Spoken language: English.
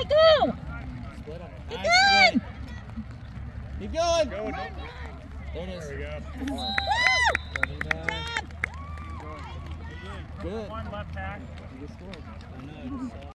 Levi, go! Split him. Keep Nice going! split. Keep going. Go. There it is. There we go. Woo! Levi. Job! Good. One left tack. You scored. I know.